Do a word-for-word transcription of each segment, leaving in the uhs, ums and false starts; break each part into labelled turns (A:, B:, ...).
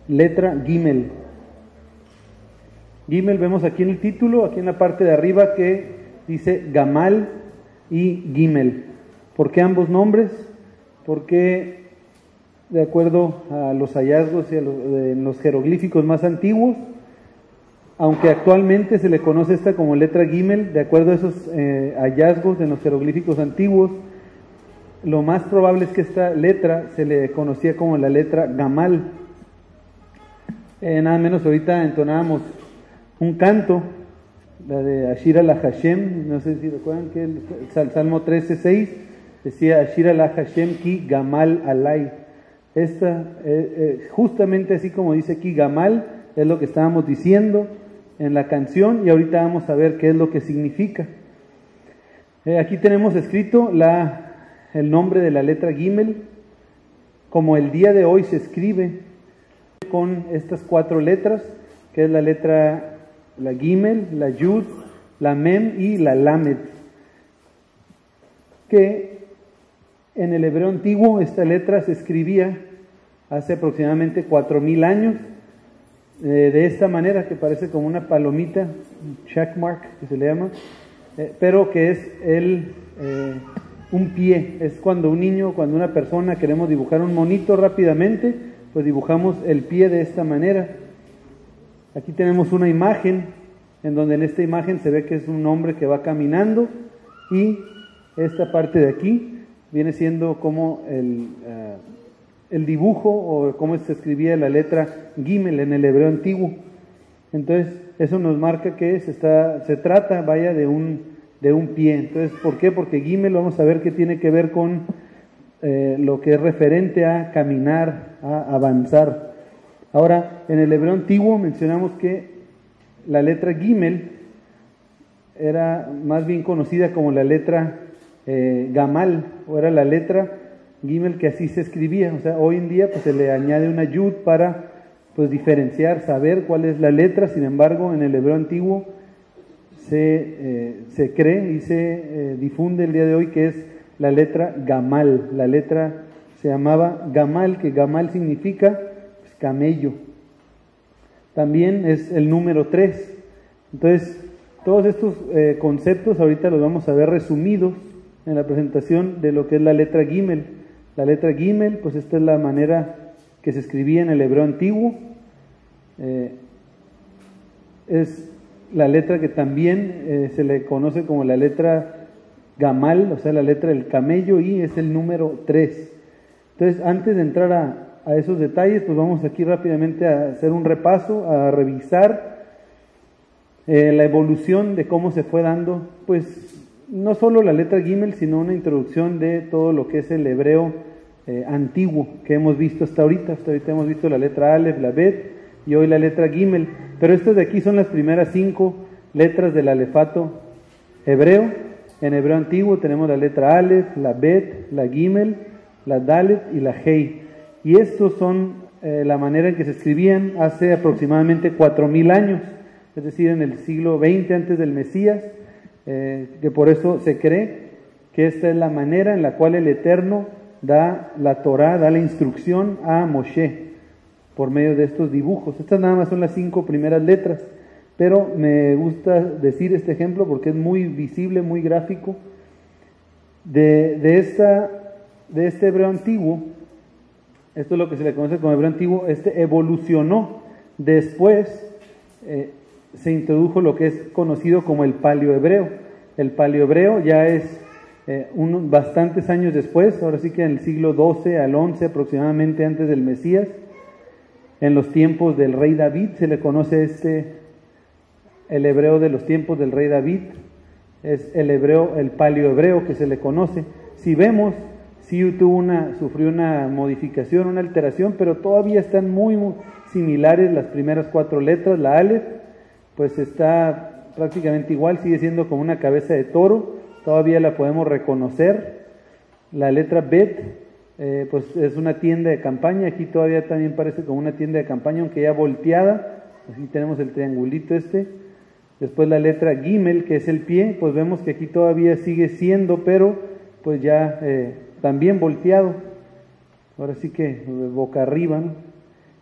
A: letra Gimel. Gimel, vemos aquí en el título, aquí en la parte de arriba, que dice Gamal y Gimel. ¿Por qué ambos nombres? Porque de acuerdo a los hallazgos y a los, en los jeroglíficos más antiguos, aunque actualmente se le conoce esta como letra Gimel, de acuerdo a esos eh, hallazgos en los jeroglíficos antiguos, lo más probable es que esta letra se le conocía como la letra Gamal. Eh, nada menos ahorita entonábamos un canto, la de Ashira la Hashem, no sé si recuerdan que el, el Salmo trece seis decía Ashira la Hashem ki Gamal alay. Esta, eh, eh, justamente así como dice aquí Gamal, es lo que estábamos diciendo en la canción, y ahorita vamos a ver qué es lo que significa. Eh, aquí tenemos escrito la, el nombre de la letra Gimel, como el día de hoy se escribe, con estas cuatro letras, que es la letra, la Gimel, la Yud, la Mem y la Lamed, que en el hebreo antiguo esta letra se escribía hace aproximadamente cuatro mil años, eh, de esta manera, que parece como una palomita, un checkmark que se le llama, eh, pero que es el, eh, un pie. Es cuando un niño, cuando una persona queremos dibujar un monito rápidamente, pues dibujamos el pie de esta manera. Aquí tenemos una imagen, en donde en esta imagen se ve que es un hombre que va caminando, y esta parte de aquí viene siendo como el, uh, el dibujo, o cómo se escribía la letra Gimel en el hebreo antiguo. Entonces eso nos marca que se, está, se trata, vaya, de un, de un pie. Entonces, ¿por qué? Porque Gimel, vamos a ver que tiene que ver con eh, lo que es referente a caminar, a avanzar. Ahora, en el hebreo antiguo mencionamos que la letra Gimel era más bien conocida como la letra eh, Gamal, o era la letra Gimel que así se escribía. O sea, hoy en día pues se le añade una yud para pues diferenciar, saber cuál es la letra. Sin embargo, en el hebreo antiguo se, eh, se cree y se eh, difunde el día de hoy que es la letra Gamal. La letra se llamaba Gamal, que Gamal significa pues, camello. También es el número tres. Entonces, todos estos eh, conceptos ahorita los vamos a ver resumidos en la presentación de lo que es la letra Gimel. La letra Gimel, pues esta es la manera que se escribía en el hebreo antiguo. Eh, es la letra que también eh, se le conoce como la letra Gamal, o sea, la letra del camello, y es el número tres. Entonces, antes de entrar a, a esos detalles, pues vamos aquí rápidamente a hacer un repaso, a revisar eh, la evolución de cómo se fue dando, pues, no solo la letra Gimel, sino una introducción de todo lo que es el hebreo eh, antiguo que hemos visto hasta ahorita. Hasta ahorita hemos visto la letra Aleph, la Bet, y hoy la letra Gimel. Pero estas de aquí son las primeras cinco letras del alefato hebreo. En hebreo antiguo tenemos la letra Aleph, la Bet, la Gimel, la Dalet y la Hei. Y estos son eh, la manera en que se escribían hace aproximadamente cuatro mil años, es decir, en el siglo veinte antes del Mesías. Eh, que por eso se cree que esta es la manera en la cual el Eterno da la Torá, da la instrucción a Moshe por medio de estos dibujos. Estas nada más son las cinco primeras letras, pero me gusta decir este ejemplo porque es muy visible, muy gráfico. De, de, esta, de este hebreo antiguo, esto es lo que se le conoce como hebreo antiguo, este evolucionó. Después eh, se introdujo lo que es conocido como el paleohebreo. El paleohebreo ya es eh, un, bastantes años después, ahora sí que en el siglo doce al once aproximadamente antes del Mesías, en los tiempos del rey David, se le conoce este, el hebreo de los tiempos del rey David, es el hebreo, el paleohebreo que se le conoce. Si vemos, sí tuvo una, sufrió una modificación, una alteración, pero todavía están muy, muy similares las primeras cuatro letras. La Aleph pues está prácticamente igual, sigue siendo como una cabeza de toro, todavía la podemos reconocer. La letra Bet, eh, pues es una tienda de campaña, aquí todavía también parece como una tienda de campaña, aunque ya volteada. Aquí tenemos el triangulito este. Después la letra Gimel, que es el pie, pues vemos que aquí todavía sigue siendo, pero pues ya eh, también volteado, ahora sí que boca arriba, ¿no?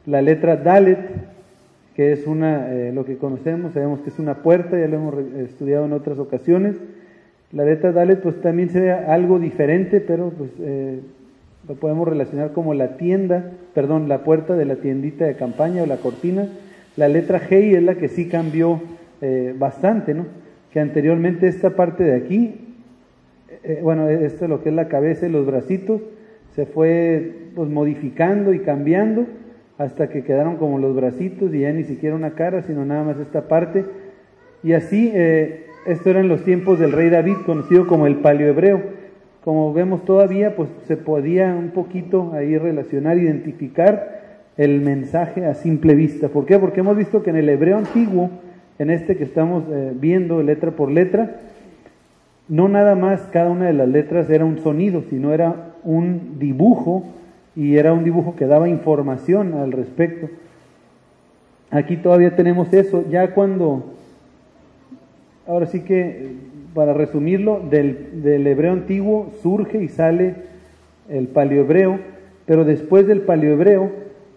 A: la letra Dalet, que es una, eh, lo que conocemos, sabemos que es una puerta, ya lo hemos estudiado en otras ocasiones. La letra Dalet pues también se ve algo diferente, pero pues eh, lo podemos relacionar como la tienda, perdón, la puerta de la tiendita de campaña o la cortina. La letra Hei es la que sí cambió eh, bastante, ¿no? Que anteriormente esta parte de aquí, eh, bueno, esto es lo que es la cabeza y los bracitos, se fue pues modificando y cambiando hasta que quedaron como los bracitos y ya ni siquiera una cara, sino nada más esta parte. Y así, eh, esto eran los tiempos del rey David, conocido como el paleohebreo. Como vemos todavía, pues se podía un poquito ahí relacionar, identificar el mensaje a simple vista. ¿Por qué? Porque hemos visto que en el hebreo antiguo, en este que estamos eh, viendo letra por letra, no nada más cada una de las letras era un sonido, sino era un dibujo, y era un dibujo que daba información al respecto. Aquí todavía tenemos eso, ya cuando, ahora sí que, para resumirlo, del, del hebreo antiguo surge y sale el paleohebreo, pero después del paleohebreo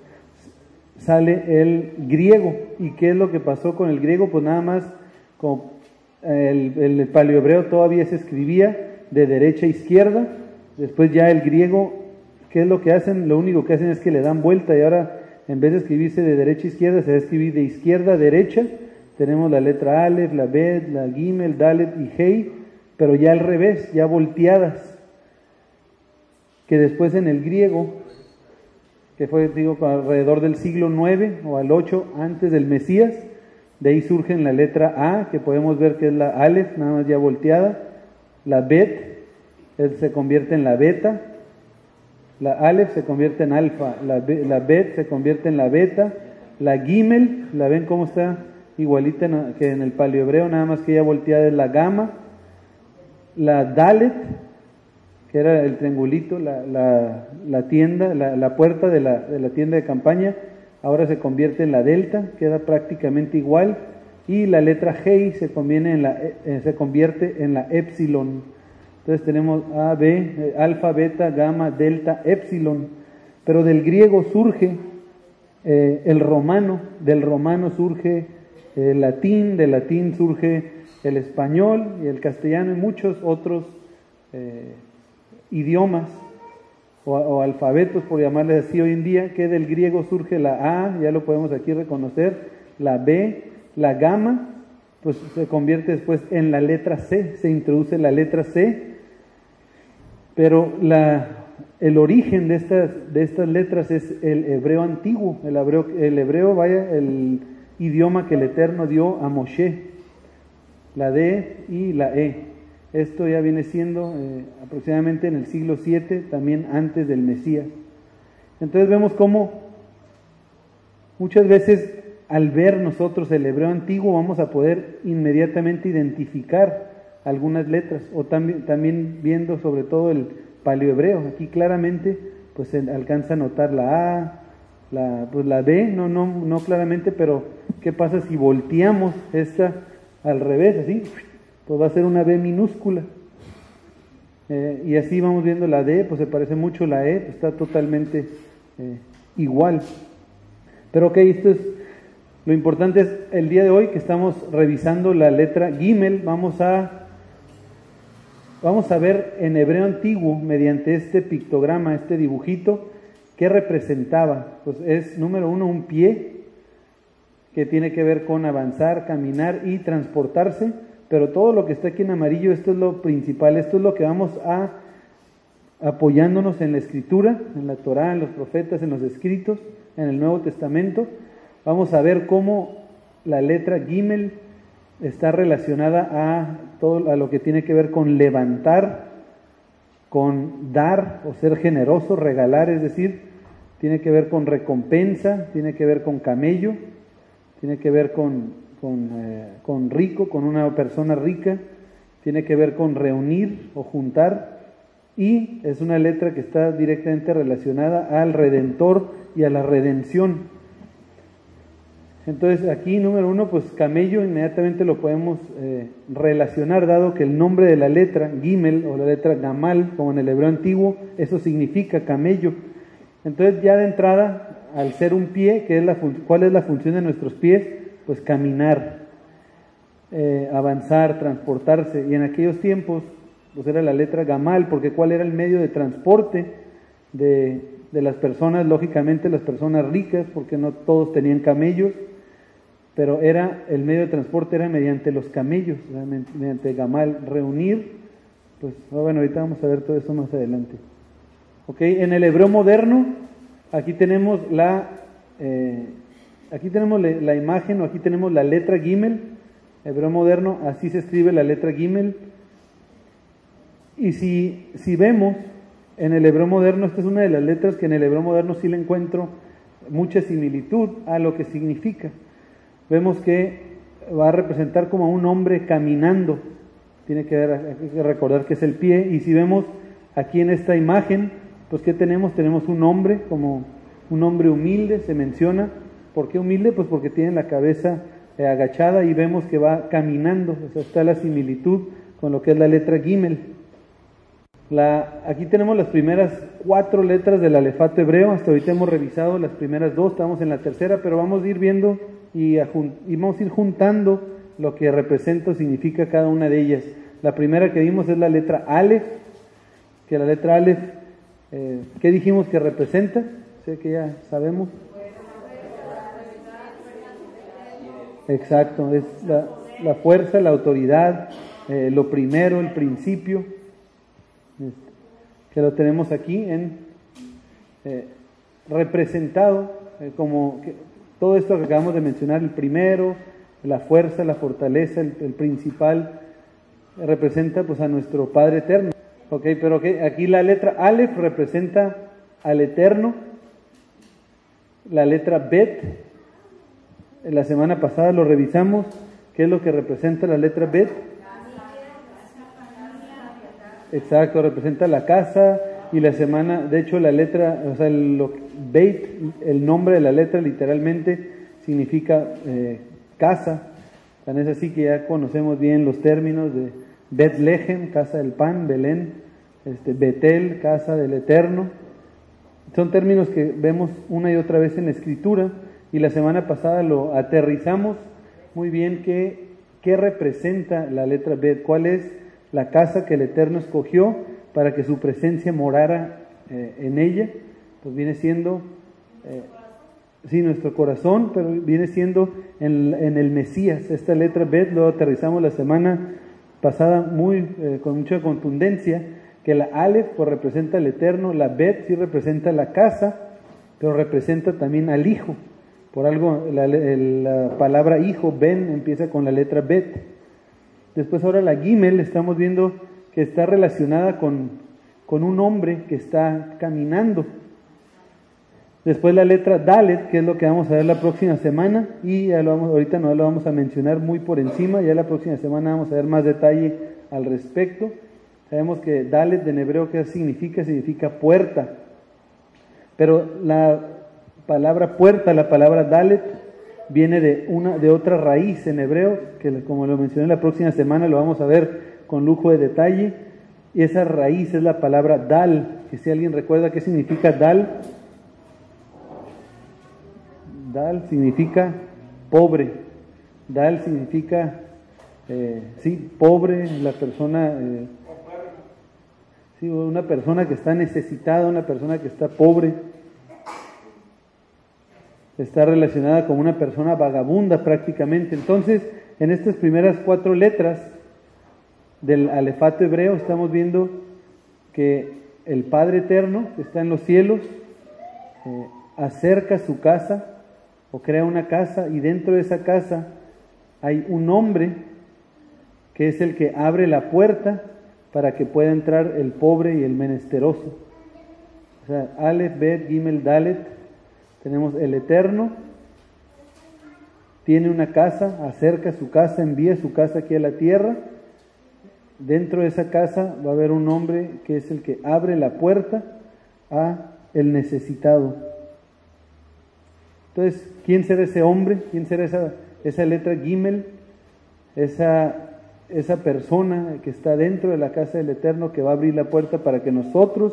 A: sale el griego. ¿Y qué es lo que pasó con el griego? Pues nada más, como el, el paleohebreo todavía se escribía de derecha a izquierda, después ya el griego, ¿qué es lo que hacen? Lo único que hacen es que le dan vuelta, y ahora en vez de escribirse de derecha a izquierda, se va a escribir de izquierda a derecha. Tenemos la letra Aleph, la Bet, la Gimel, Dalet y Hei, pero ya al revés, ya volteadas. Que después en el griego, que fue, digo, alrededor del siglo nueve o al ocho antes del Mesías, de ahí surge la letra A, que podemos ver que es la Aleph, nada más ya volteada. La Bet, él se convierte en la beta. La Aleph se convierte en alfa, la, la Bet se convierte en la beta, la Gimel, ¿la ven cómo está? Igualita en, que en el paleohebreo, nada más que ya volteada es la gamma. La Dalet, que era el triangulito, la, la, la tienda, la, la puerta de la, de la tienda de campaña, ahora se convierte en la delta, queda prácticamente igual. Y la letra Hei se, en la, eh, se convierte en la epsilon. Entonces tenemos A, B, eh, alfa, beta, gamma, delta, epsilon. Pero del griego surge eh, el romano, del romano surge el latín, del latín surge el español y el castellano y muchos otros eh, idiomas o, o alfabetos, por llamarles así hoy en día, que del griego surge la A, ya lo podemos aquí reconocer, la B, la gamma, pues se convierte después en la letra C, se introduce la letra C. Pero la, el origen de estas, de estas letras es el hebreo antiguo, el hebreo, el hebreo, vaya, el idioma que el Eterno dio a Moshe, la D y la E. Esto ya viene siendo eh, aproximadamente en el siglo siete, también antes del Mesías. Entonces vemos cómo muchas veces al ver nosotros el hebreo antiguo vamos a poder inmediatamente identificar algunas letras, o también, también viendo sobre todo el paleohebreo. Aquí claramente pues se alcanza a notar la A, la, pues la B, no, no, no claramente, pero ¿qué pasa si volteamos esta al revés? Así, pues va a ser una B minúscula. Eh, y así vamos viendo la D, pues se parece mucho a la E, pues está totalmente eh, igual. Pero ok, esto es, lo importante es el día de hoy que estamos revisando la letra Gimel, vamos a Vamos a ver en hebreo antiguo, mediante este pictograma, este dibujito, qué representaba. Pues es, número uno, un pie, que tiene que ver con avanzar, caminar y transportarse, pero todo lo que está aquí en amarillo, esto es lo principal, esto es lo que vamos a, apoyándonos en la Escritura, en la Torá, en los profetas, en los escritos, en el Nuevo Testamento, vamos a ver cómo la letra Gimel está relacionada a todo a lo que tiene que ver con levantar, con dar o ser generoso, regalar, es decir, tiene que ver con recompensa, tiene que ver con camello, tiene que ver con, con, eh, con rico, con una persona rica, tiene que ver con reunir o juntar, y es una letra que está directamente relacionada al Redentor y a la redención. Entonces aquí, número uno, pues camello, inmediatamente lo podemos eh, relacionar, dado que el nombre de la letra, Gimel, o la letra Gamal, como en el hebreo antiguo, eso significa camello. Entonces ya de entrada, al ser un pie, ¿qué es la ¿cuál es la función de nuestros pies? Pues caminar, eh, avanzar, transportarse. Y en aquellos tiempos, pues era la letra gamal, porque ¿cuál era el medio de transporte de, de las personas? Lógicamente las personas ricas, porque no todos tenían camellos, pero era el medio de transporte era mediante los camellos, mediante gamal, reunir, pues bueno, ahorita vamos a ver todo eso más adelante. Ok, en el hebreo moderno, aquí tenemos la, eh, aquí tenemos la, la imagen, o aquí tenemos la letra Gimel, hebreo moderno, así se escribe la letra Gimel, y si, si vemos en el hebreo moderno, esta es una de las letras que en el hebreo moderno sí le encuentro mucha similitud a lo que significa. Vemos que va a representar como a un hombre caminando, tiene que, ver, hay que recordar que es el pie, y si vemos aquí en esta imagen, pues ¿qué tenemos? Tenemos un hombre, como un hombre humilde, se menciona. ¿Por qué humilde? Pues porque tiene la cabeza eh, agachada, y vemos que va caminando, o sea, está la similitud con lo que es la letra Gimel. La, aquí tenemos las primeras cuatro letras del alefato hebreo. Hasta ahorita hemos revisado las primeras dos, estamos en la tercera, pero vamos a ir viendo y, a, y vamos a ir juntando lo que representa o significa cada una de ellas. La primera que vimos es la letra Aleph, que la letra Aleph, eh, ¿qué dijimos que representa? Sé que ya sabemos. Exacto, es la, la fuerza, la autoridad, eh, lo primero, el principio, que lo tenemos aquí en eh, representado eh, como que, todo esto que acabamos de mencionar, el primero, la fuerza, la fortaleza, el, el principal, representa pues a nuestro Padre Eterno. Ok, pero okay, aquí la letra Aleph representa al Eterno, la letra Bet, la semana pasada lo revisamos, ¿qué es lo que representa la letra Bet? Exacto, representa la casa, y la semana, de hecho la letra, o sea, el, lo, Beit, el nombre de la letra literalmente significa eh, casa. Tan es así que ya conocemos bien los términos de Betlehem, casa del pan, Belén, este, Betel, casa del Eterno. Son términos que vemos una y otra vez en la Escritura, y la semana pasada lo aterrizamos muy bien que, qué representa la letra Bet, cuál es la casa que el Eterno escogió para que su presencia morara eh, en ella. Pues viene siendo, eh, sí, nuestro corazón, pero viene siendo en, en el Mesías. Esta letra Bet lo aterrizamos la semana pasada muy eh, con mucha contundencia, que la Aleph pues representa al Eterno, la Bet sí representa la casa, pero representa también al Hijo. Por algo la, la palabra hijo, Ben, empieza con la letra Bet. Después ahora la Gimel, estamos viendo que está relacionada con, con un hombre que está caminando. Después la letra Dalet, que es lo que vamos a ver la próxima semana, y ya lo vamos, ahorita no lo vamos a mencionar muy por encima, ya la próxima semana vamos a ver más detalle al respecto. Sabemos que Dalet en hebreo, ¿qué significa? Significa puerta. Pero la palabra puerta, la palabra Dalet, viene de una de otra raíz en hebreo, que como lo mencioné la próxima semana lo vamos a ver con lujo de detalle, y esa raíz es la palabra Dal, que si alguien recuerda qué significa Dal, Dal significa pobre, Dal significa, eh, sí, pobre, la persona, eh, sí, una persona que está necesitada, una persona que está pobre, está relacionada con una persona vagabunda prácticamente. Entonces, en estas primeras cuatro letras del alefato hebreo estamos viendo que el Padre Eterno, que está en los cielos, eh, acerca su casa o crea una casa, y dentro de esa casa hay un hombre que es el que abre la puerta para que pueda entrar el pobre y el menesteroso. O sea, Aleph, Bet, Gimel, Dalet. Tenemos el Eterno, tiene una casa, acerca su casa, envía su casa aquí a la tierra. Dentro de esa casa va a haber un hombre que es el que abre la puerta a el necesitado. Entonces, ¿quién será ese hombre? ¿Quién será esa, esa letra Gimel? Esa, esa persona que está dentro de la casa del Eterno, que va a abrir la puerta para que nosotros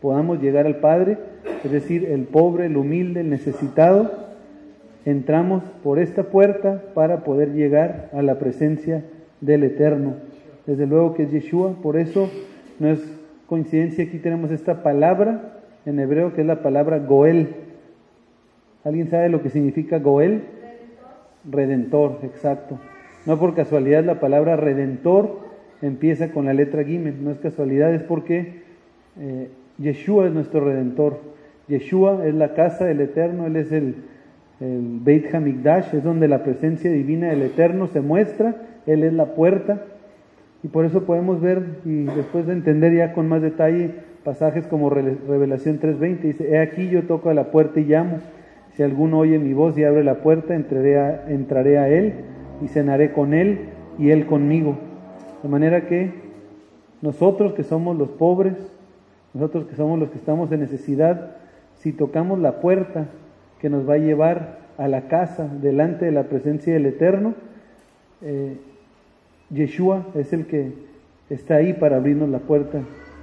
A: podamos llegar al Padre, es decir, el pobre, el humilde, el necesitado, entramos por esta puerta para poder llegar a la presencia del Eterno. Desde luego que es Yeshua, por eso no es coincidencia, aquí tenemos esta palabra en hebreo que es la palabra Goel. ¿Alguien sabe lo que significa Goel? Redentor, exacto. No por casualidad la palabra redentor empieza con la letra Gimel, no es casualidad, es porque eh, Yeshua es nuestro redentor. Yeshua es la casa del Eterno, Él es el, el Beit HaMikdash, es donde la presencia divina del Eterno se muestra, Él es la puerta, y por eso podemos ver y después de entender ya con más detalle pasajes como Revelación tres veinte, dice: he aquí yo toco a la puerta y llamo, si alguno oye mi voz y abre la puerta, entraré a, entraré a él y cenaré con él y él conmigo. De manera que nosotros que somos los pobres, nosotros que somos los que estamos en necesidad, si tocamos la puerta que nos va a llevar a la casa delante de la presencia del Eterno, eh, Yeshua es el que está ahí para abrirnos la puerta.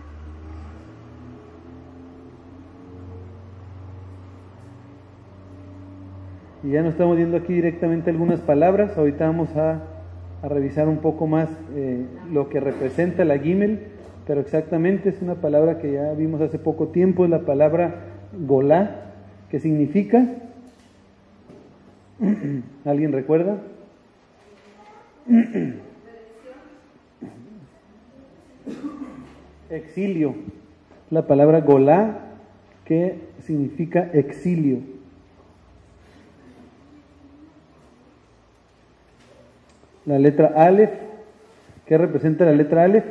A: Y ya nos estamos viendo aquí directamente algunas palabras. Ahorita vamos a, a revisar un poco más eh, lo que representa la Gimel, pero exactamente es una palabra que ya vimos hace poco tiempo, es la palabra Golá, que significa, ¿alguien recuerda? Exilio. La palabra Golá, que significa exilio. La letra Aleph, ¿qué representa la letra Aleph?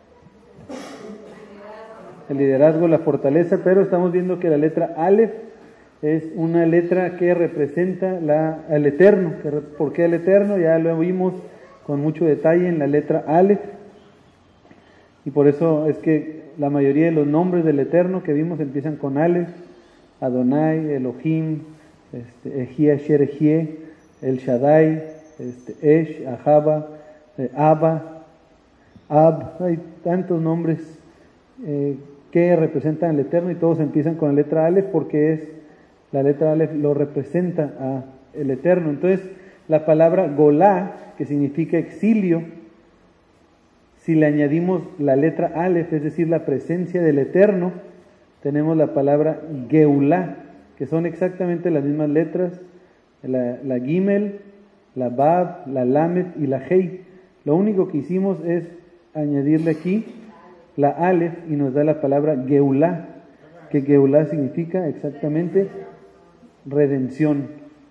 A: El liderazgo, la fortaleza, pero estamos viendo que la letra Aleph es una letra que representa la, al Eterno. ¿Por qué el Eterno? Ya lo vimos con mucho detalle en la letra Aleph, y por eso es que la mayoría de los nombres del Eterno que vimos empiezan con Aleph: Adonai, Elohim, este, Ejie, Asher Ejie, El Shaddai, este, Esh, Ahaba, eh, Abba, Ab, hay tantos nombres eh, que representan al Eterno, y todos empiezan con la letra Aleph porque es la letra Aleph lo representa a el Eterno. Entonces la palabra Golá, que significa exilio, si le añadimos la letra Aleph, es decir, la presencia del Eterno, tenemos la palabra Geulá, que son exactamente las mismas letras, la, la Gimel, la Bab, la Lamed y la Hei. Lo único que hicimos es añadirle aquí la Aleph y nos da la palabra Geulá, que Geulá significa exactamente redención.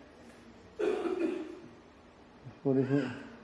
A: Por eso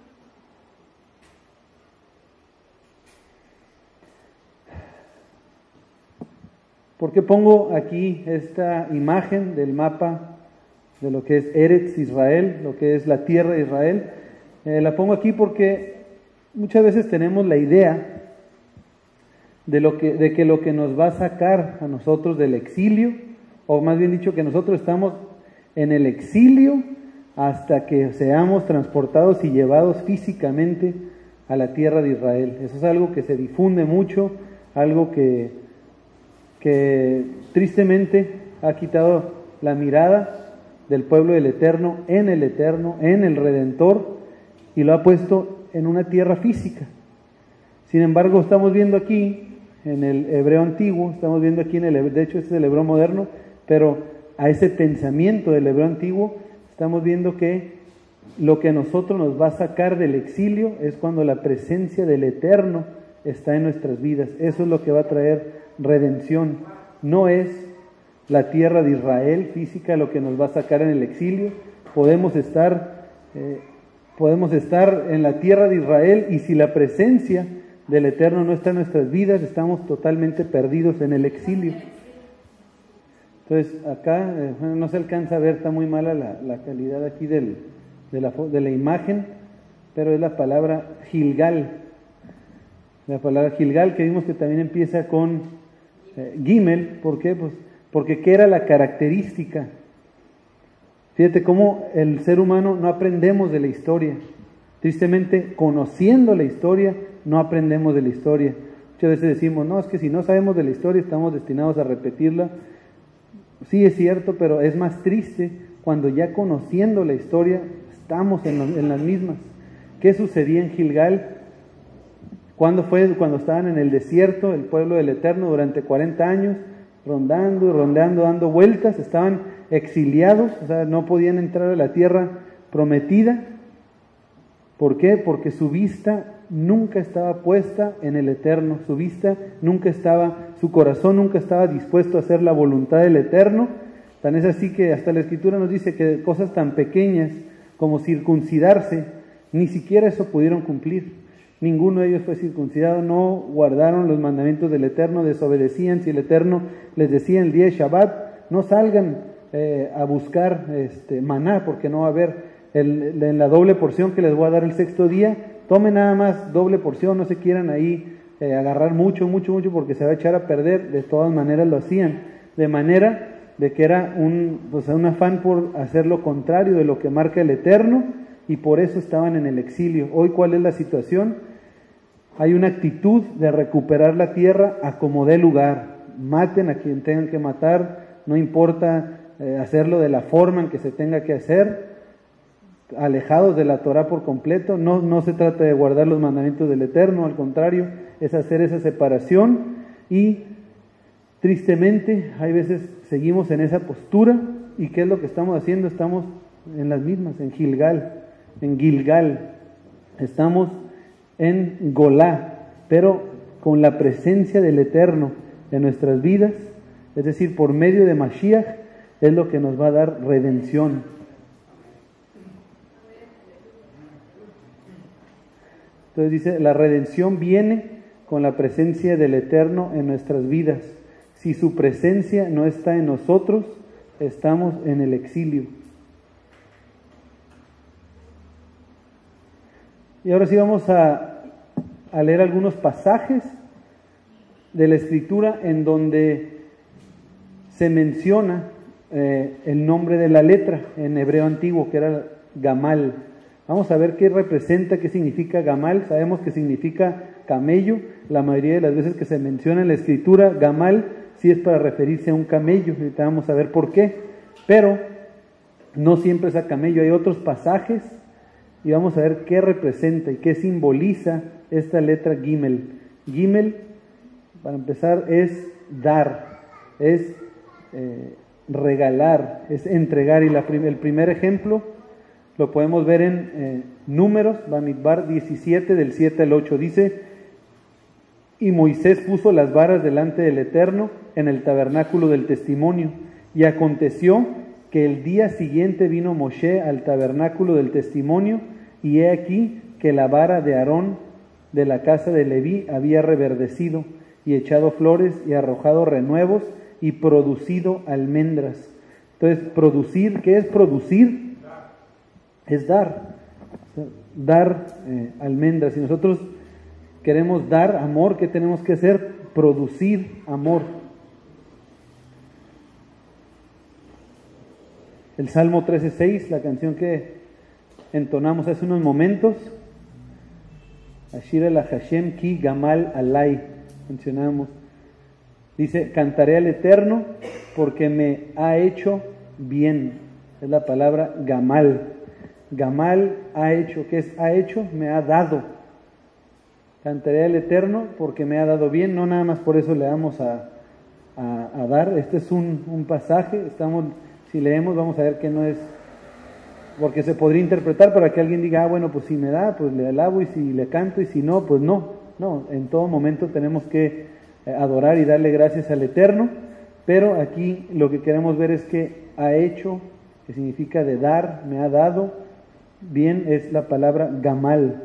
A: ¿por qué pongo aquí esta imagen del mapa de lo que es Eretz Israel, lo que es la tierra de Israel? Eh, la pongo aquí porque muchas veces tenemos la idea de, lo que, de que lo que nos va a sacar a nosotros del exilio, o más bien dicho, que nosotros estamos en el exilio hasta que seamos transportados y llevados físicamente a la tierra de Israel. Eso es algo que se difunde mucho, algo que, que tristemente ha quitado la mirada del pueblo del Eterno en el Eterno, en el Redentor, y lo ha puesto en una tierra física. Sin embargo, estamos viendo aquí en el hebreo antiguo, estamos viendo aquí en el, de hecho este es el hebreo moderno, pero a ese pensamiento del hebreo antiguo estamos viendo que lo que a nosotros nos va a sacar del exilio es cuando la presencia del Eterno está en nuestras vidas. Eso es lo que va a traer redención. No es la tierra de Israel física lo que nos va a sacar en el exilio. Podemos estar, eh, podemos estar en la tierra de Israel, y si la presencia del Eterno no está en nuestras vidas, estamos totalmente perdidos en el exilio. Entonces acá eh, no se alcanza a ver, está muy mala la, la calidad aquí del, de, la, de la imagen, pero es la palabra Gilgal. La palabra Gilgal, que vimos que también empieza con eh, Gimel. ¿Por qué? Pues porque ¿qué era la característica? Fíjate cómo el ser humano no aprendemos de la historia. Tristemente, conociendo la historia, no aprendemos de la historia. Muchas veces decimos, no, es que si no sabemos de la historia estamos destinados a repetirla. Sí es cierto, pero es más triste cuando ya conociendo la historia estamos en, lo, en las mismas. ¿Qué sucedía en Gilgal? ¿Cuándo fue? Cuando estaban en el desierto, el pueblo del Eterno, durante cuarenta años, rondando y rondeando, dando vueltas, estaban exiliados, o sea, no podían entrar a la tierra prometida. ¿Por qué? Porque su vista nunca estaba puesta en el Eterno, su vista nunca estaba, su corazón nunca estaba dispuesto a hacer la voluntad del Eterno. Tan es así que hasta la Escritura nos dice que cosas tan pequeñas como circuncidarse, ni siquiera eso pudieron cumplir. Ninguno de ellos fue circuncidado, no guardaron los mandamientos del Eterno, desobedecían. Si el Eterno les decía el día de Shabbat, no salgan eh, a buscar este, maná, porque no va a haber el, en la doble porción que les voy a dar el sexto día, tomen nada más doble porción, no se quieran ahí eh, agarrar mucho, mucho, mucho, porque se va a echar a perder. De todas maneras lo hacían, de manera de que era un, pues, un afán por hacer lo contrario de lo que marca el Eterno, y por eso estaban en el exilio. Hoy, ¿cuál es la situación? Hay una actitud de recuperar la tierra a como dé lugar. Maten a quien tengan que matar, no importa eh, hacerlo de la forma en que se tenga que hacer, alejados de la Torah por completo. No, no se trata de guardar los mandamientos del Eterno, al contrario, es hacer esa separación. Y tristemente, hay veces seguimos en esa postura. ¿Y qué es lo que estamos haciendo? Estamos en las mismas, en Gilgal, en Gilgal. Estamos en Golá, pero con la presencia del Eterno en nuestras vidas, es decir, por medio de Mashiach, es lo que nos va a dar redención. Entonces dice, la redención viene con la presencia del Eterno en nuestras vidas. Si su presencia no está en nosotros, estamos en el exilio. Y ahora sí vamos a, a leer algunos pasajes de la Escritura en donde se menciona eh, el nombre de la letra en hebreo antiguo, que era Gamal. Vamos a ver qué representa, qué significa Gamal. Sabemos que significa camello. La mayoría de las veces que se menciona en la Escritura, Gamal sí es para referirse a un camello. Ahorita vamos a ver por qué. Pero no siempre es a camello. Hay otros pasajes y vamos a ver qué representa y qué simboliza esta letra Gimel. Gimel, para empezar, es dar, es eh, regalar, es entregar. Y la, el primer ejemplo lo podemos ver en eh, Números, Bamidbar diecisiete, del siete al ocho. Dice, y Moisés puso las varas delante del Eterno en el tabernáculo del testimonio. Y aconteció que el día siguiente vino Moshe al tabernáculo del testimonio, y he aquí que la vara de Aarón de la casa de Leví había reverdecido, y echado flores, y arrojado renuevos, y producido almendras. Entonces, producir, ¿qué es producir? Es dar, dar eh, almendras. Si nosotros queremos dar amor, ¿qué tenemos que hacer? Producir amor. El Salmo trece seis, la canción que entonamos hace unos momentos, Ashir el Hashem ki gamal alay, mencionamos, dice, cantaré al Eterno porque me ha hecho bien. Es la palabra gamal. Gamal ha hecho, ¿qué es ha hecho? Me ha dado. Cantaré al Eterno porque me ha dado bien. No nada más por eso le damos a, a, a dar. Este es un, un pasaje, estamos, si leemos vamos a ver que no es, porque se podría interpretar para que alguien diga, ah, bueno, pues si me da, pues le alabo, y si le canto, y si no, pues no. No, en todo momento tenemos que adorar y darle gracias al Eterno, pero aquí lo que queremos ver es que ha hecho, que significa de dar, me ha dado, bien, es la palabra gamal.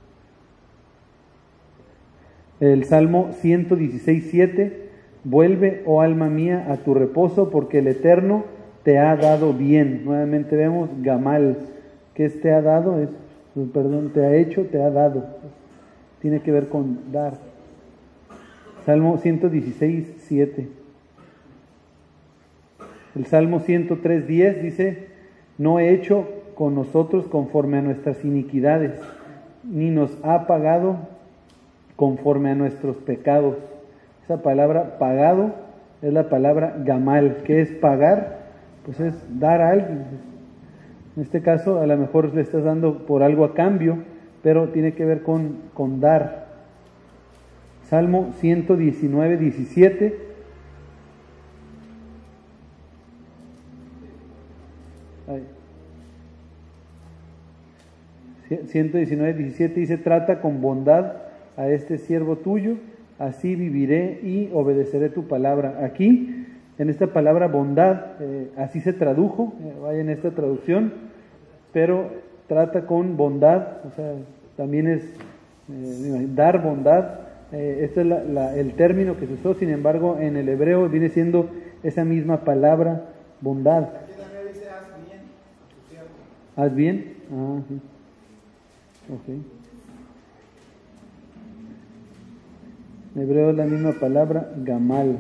A: El Salmo ciento dieciséis, siete, vuelve, oh alma mía, a tu reposo, porque el Eterno te ha dado bien. Nuevamente vemos gamal. ¿Qué es te ha dado? Es, perdón, te ha hecho, te ha dado. Tiene que ver con dar. Salmo ciento dieciséis, siete. El Salmo ciento tres, diez dice, no he hecho con nosotros conforme a nuestras iniquidades, ni nos ha pagado conforme a nuestros pecados. Esa palabra pagado es la palabra gamal. ¿Qué es pagar? Pues es dar a alguien. En este caso a lo mejor le estás dando por algo a cambio, pero tiene que ver con, con dar. Salmo ciento diecinueve, diecisiete. ciento diecinueve, diecisiete dice: trata con bondad a este siervo tuyo, así viviré y obedeceré tu palabra. Aquí, en esta palabra bondad, eh, así se tradujo, eh, vaya en esta traducción, pero trata con bondad, o sea, también es eh, dar bondad. Eh, este es la, la, el término que se usó, sin embargo, en el hebreo viene siendo esa misma palabra, bondad.
B: Aquí también dice: haz bien a tu siervo.
A: ¿Haz bien? Ah, sí. Ok. En hebreo es la misma palabra, gamal.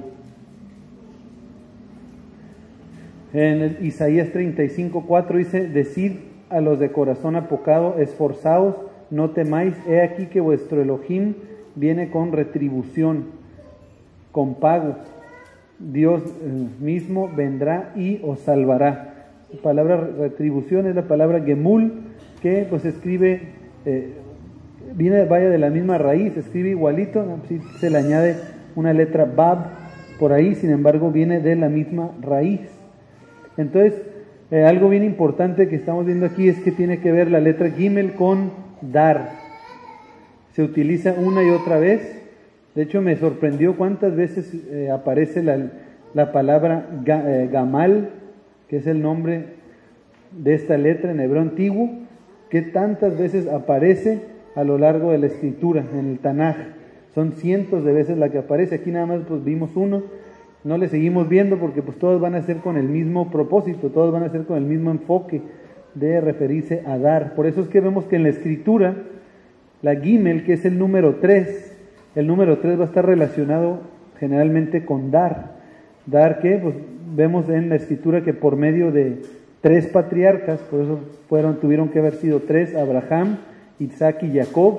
A: En el Isaías treinta y cinco, cuatro dice: decid a los de corazón apocado, esforzaos, no temáis, he aquí que vuestro Elohim viene con retribución, con pago. Dios mismo vendrá y os salvará. La palabra retribución es la palabra gemul, que pues escribe, eh, viene, vaya de la misma raíz, escribe igualito, ¿sí? Se le añade una letra bab por ahí, sin embargo viene de la misma raíz. Entonces, eh, algo bien importante que estamos viendo aquí es que tiene que ver la letra gimel con dar. Se utiliza una y otra vez. De hecho, me sorprendió cuántas veces eh, aparece la, la palabra ga, eh, gamal, que es el nombre de esta letra en hebreo antiguo, que tantas veces aparece a lo largo de la escritura, en el Tanaj. Son cientos de veces la que aparece. Aquí nada más pues vimos uno, no le seguimos viendo porque pues todos van a ser con el mismo propósito, todos van a ser con el mismo enfoque de referirse a dar. Por eso es que vemos que en la escritura, la Gimel, que es el número tres, el número tres va a estar relacionado generalmente con dar. ¿Dar qué? Pues vemos en la escritura que por medio de tres patriarcas, por eso fueron, tuvieron que haber sido tres, Abraham, Isaac y Jacob,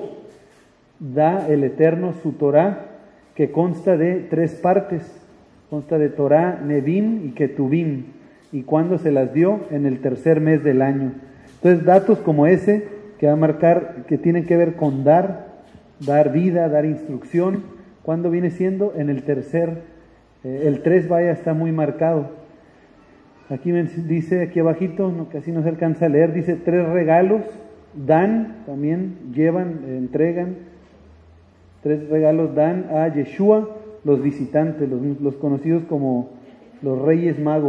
A: da el Eterno su Torah, que consta de tres partes, consta de Torah, Nevim y Ketuvim, y cuando se las dio, en el tercer mes del año. Entonces datos como ese, que va a marcar, que tienen que ver con dar, dar vida, dar instrucción, ¿cuándo viene siendo? En el tercer, eh, el tres vaya, está muy marcado. Aquí dice, aquí abajito, no, casi no se alcanza a leer, dice tres regalos, dan, también llevan, eh, entregan, tres regalos dan a Yeshua, los visitantes, los, los conocidos como los Reyes Magos.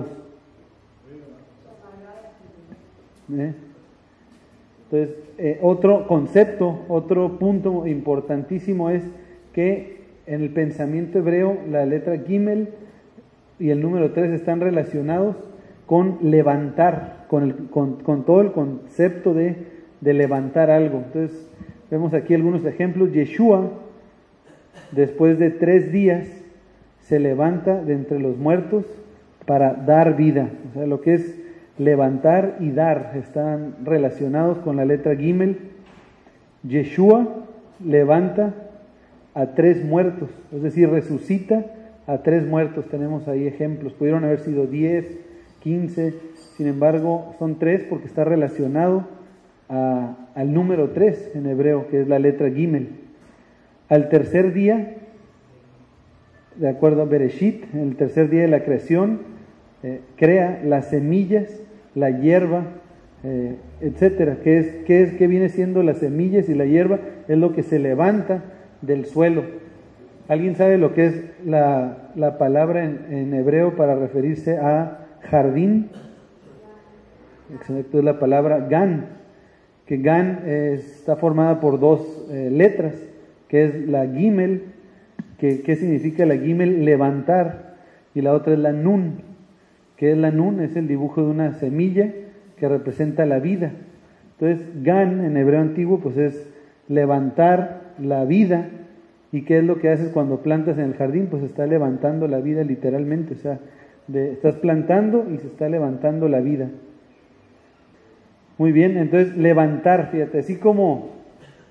A: ¿Eh? Entonces, eh, otro concepto, otro punto importantísimo es que en el pensamiento hebreo la letra Gimel y el número tres están relacionados con levantar, con, el, con, con todo el concepto de, de levantar algo. Entonces, vemos aquí algunos ejemplos. Yeshua, después de tres días, se levanta de entre los muertos para dar vida. O sea, lo que es levantar y dar están relacionados con la letra Gimel. Yeshua levanta a tres muertos, es decir, resucita a tres muertos. Tenemos ahí ejemplos, pudieron haber sido diez, quince, sin embargo son tres porque está relacionado a, al número tres en hebreo, que es la letra Gimel. Al tercer día, de acuerdo a Bereshit, el tercer día de la creación, eh, crea las semillas, la hierba, eh, etcétera. ¿Qué es, qué es, qué viene siendo las semillas y la hierba? Es lo que se levanta del suelo. ¿Alguien sabe lo que es la, la palabra en, en hebreo para referirse a jardín? Exacto, es la palabra gan, que gan eh, está formada por dos eh, letras, que es la gimel, que ¿qué significa la gimel? Levantar, y la otra es la nun, que es la nun, es el dibujo de una semilla que representa la vida. Entonces, gan en hebreo antiguo pues es levantar la vida. ¿Y qué es lo que haces cuando plantas en el jardín? Pues está levantando la vida literalmente, o sea, de, estás plantando y se está levantando la vida. Muy bien, entonces levantar, fíjate, así como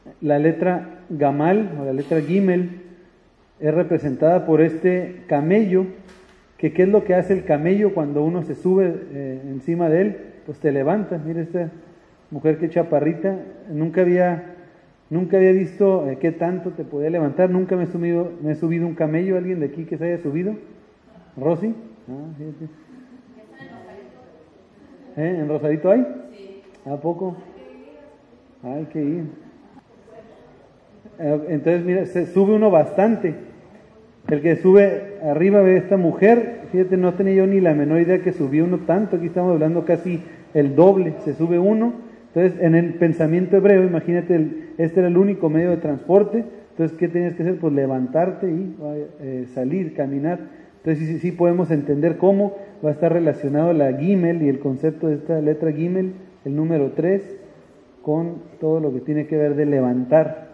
A: La letra Gamal o la letra Gimel es representada por este camello, que qué es lo que hace el camello cuando uno se sube eh, encima de él, pues te levanta. Mira esta mujer que chaparrita, nunca había nunca había visto eh, qué tanto te podía levantar, nunca me he subido me he subido un camello. ¿Alguien de aquí que se haya subido? ¿Rosy? Ah, fíjate. ¿Eh? ¿En Rosarito hay? ¿A poco? Hay que ir. Entonces, mira, se sube uno bastante. El que sube arriba ve a esta mujer, fíjate, no tenía yo ni la menor idea que subió uno tanto. Aquí estamos hablando casi el doble, se sube uno. Entonces, en el pensamiento hebreo, imagínate, el, este era el único medio de transporte. Entonces, ¿qué tenías que hacer? Pues levantarte y eh, salir, caminar. Entonces, sí, sí podemos entender cómo va a estar relacionado la Gimel y el concepto de esta letra Gimel, el número tres, con todo lo que tiene que ver de levantar.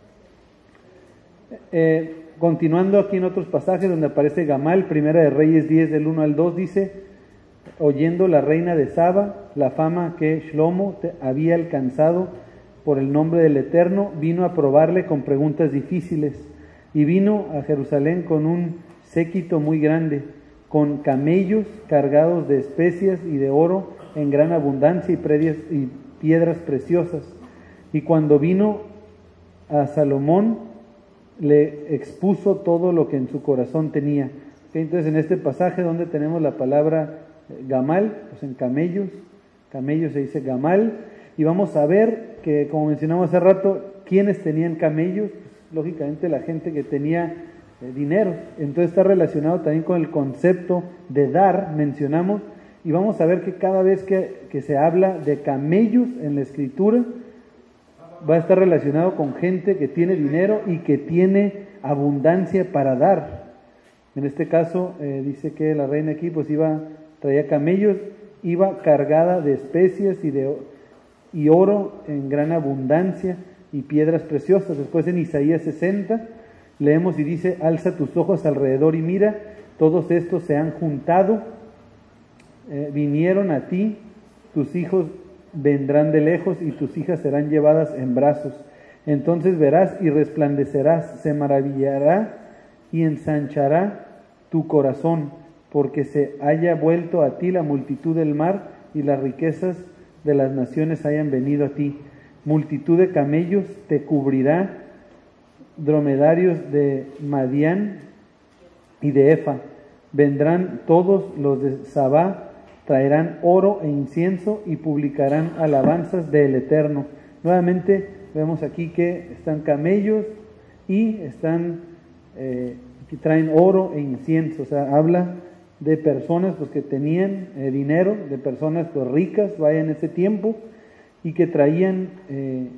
A: Eh, continuando aquí en otros pasajes donde aparece Gamal, Primera de Reyes diez del uno al dos, dice: oyendo la reina de Saba la fama que Shlomo había alcanzado por el nombre del Eterno, vino a probarle con preguntas difíciles, y vino a Jerusalén con un séquito muy grande, con camellos cargados de especias y de oro en gran abundancia y, predias, y piedras preciosas. Y cuando vino a Salomón, le expuso todo lo que en su corazón tenía. ¿Okay? Entonces, en este pasaje donde tenemos la palabra Gamal, pues en camellos, camellos se dice Gamal, y vamos a ver que, como mencionamos hace rato, ¿quiénes tenían camellos? Pues, lógicamente la gente que tenía eh, dinero. Entonces está relacionado también con el concepto de dar, mencionamos, y vamos a ver que cada vez que, que se habla de camellos en la Escritura, va a estar relacionado con gente que tiene dinero y que tiene abundancia para dar. En este caso, eh, dice que la reina aquí pues iba, traía camellos, iba cargada de especias y, de, y oro en gran abundancia y piedras preciosas. Después en Isaías sesenta leemos y dice: alza tus ojos alrededor y mira, todos estos se han juntado, eh, vinieron a ti, tus hijos vendrán de lejos y tus hijas serán llevadas en brazos. Entonces verás y resplandecerás, se maravillará y ensanchará tu corazón, porque se haya vuelto a ti la multitud del mar y las riquezas de las naciones hayan venido a ti. Multitud de camellos te cubrirá, dromedarios de Madián y de Efa. Vendrán todos los de Sabá, traerán oro e incienso y publicarán alabanzas del Eterno. Nuevamente vemos aquí que están camellos y están eh, que traen oro e incienso. O sea, habla de personas pues que tenían eh, dinero, de personas pues ricas, vaya, en ese tiempo, y que traían eh,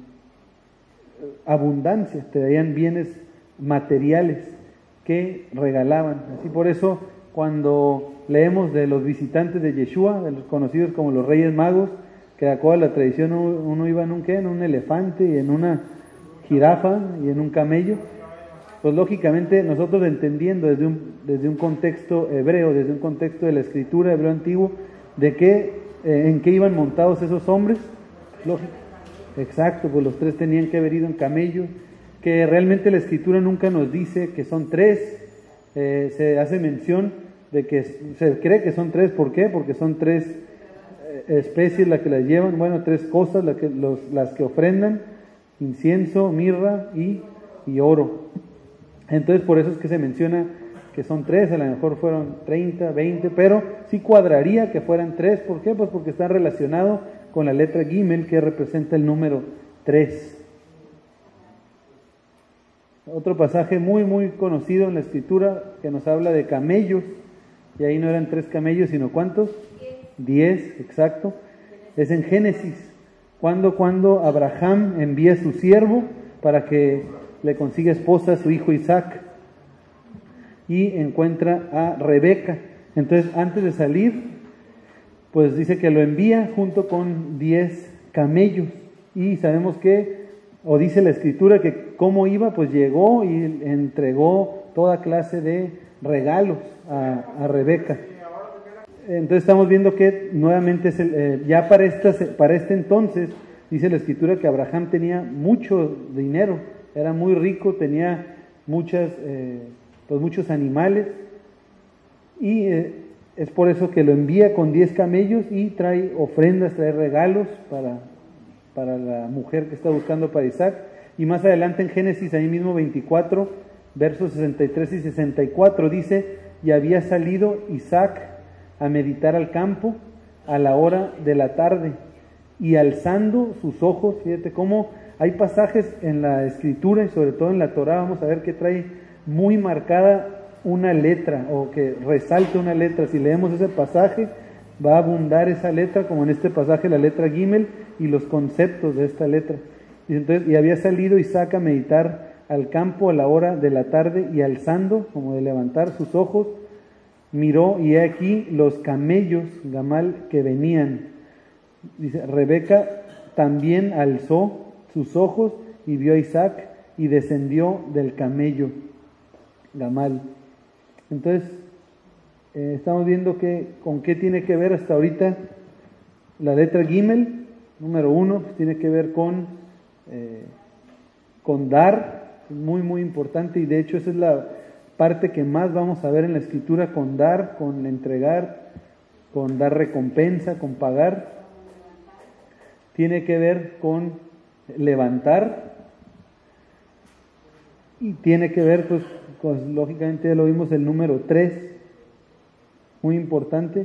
A: abundancia, traían bienes materiales que regalaban. Así por eso, cuando leemos de los visitantes de Yeshua, de los conocidos como los Reyes Magos, que de acuerdo a la tradición uno iba en un ¿qué? En un elefante y en una jirafa y en un camello, pues lógicamente nosotros entendiendo desde un, desde un contexto hebreo, desde un contexto de la escritura hebreo antiguo, de qué, eh, en qué iban montados esos hombres, lógico, exacto, pues los tres tenían que haber ido en camello, que realmente la escritura nunca nos dice que son tres, eh, se hace mención de que se cree que son tres. ¿Por qué? Porque son tres eh, especies las que las llevan, bueno, tres cosas las que, los, las que ofrendan: incienso, mirra y, y oro. Entonces por eso es que se menciona que son tres, a lo mejor fueron treinta, veinte, pero sí cuadraría que fueran tres. ¿Por qué? Pues porque está relacionado con la letra Gimel, que representa el número tres. Otro pasaje muy muy conocido en la escritura que nos habla de camellos, y ahí no eran tres camellos, sino ¿cuántos? Diez, exacto. Es en Génesis, cuando, cuando Abraham envía a su siervo para que le consiga esposa a su hijo Isaac, y encuentra a Rebeca. Entonces, antes de salir, pues dice que lo envía junto con diez camellos, y sabemos que, o dice la escritura, que cómo iba, pues llegó y entregó toda clase de regalos a, a Rebeca. Entonces estamos viendo que nuevamente es el, eh, ya para, esta, para este entonces Dice la Escritura que Abraham tenía mucho dinero, era muy rico, tenía muchas, eh, pues muchos animales, y eh, es por eso que lo envía con diez camellos y trae ofrendas, trae regalos para, para la mujer que está buscando para Isaac. Y más adelante en Génesis, ahí mismo veinticuatro, versos sesenta y tres y sesenta y cuatro, dice: y había salido Isaac a meditar al campo a la hora de la tarde, y alzando sus ojos, fíjate cómo hay pasajes en la Escritura y sobre todo en la Torá, vamos a ver que trae muy marcada una letra, o que resalte una letra. Si leemos ese pasaje, va a abundar esa letra, como en este pasaje la letra Gimel y los conceptos de esta letra. Y entonces, y había salido Isaac a meditar al campo a la hora de la tarde, y alzando, como de levantar sus ojos, miró, y he aquí los camellos, Gamal, que venían. Dice, Rebeca también alzó sus ojos y vio a Isaac, y descendió del camello, Gamal. Entonces, eh, estamos viendo que con qué tiene que ver hasta ahorita la letra Gimel. Número uno, pues tiene que ver con, eh, con dar, muy muy importante, y de hecho esa es la parte que más vamos a ver en la Escritura, con dar, con entregar, con dar recompensa, con pagar. Tiene que ver con levantar, y tiene que ver, pues, pues lógicamente ya lo vimos, el número tres, muy importante.